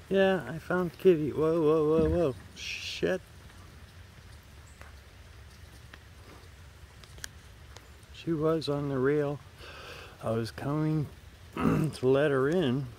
Yeah, I found Kitty. Whoa, whoa, whoa, whoa. Shit. She was on the rail. I was coming to let her in,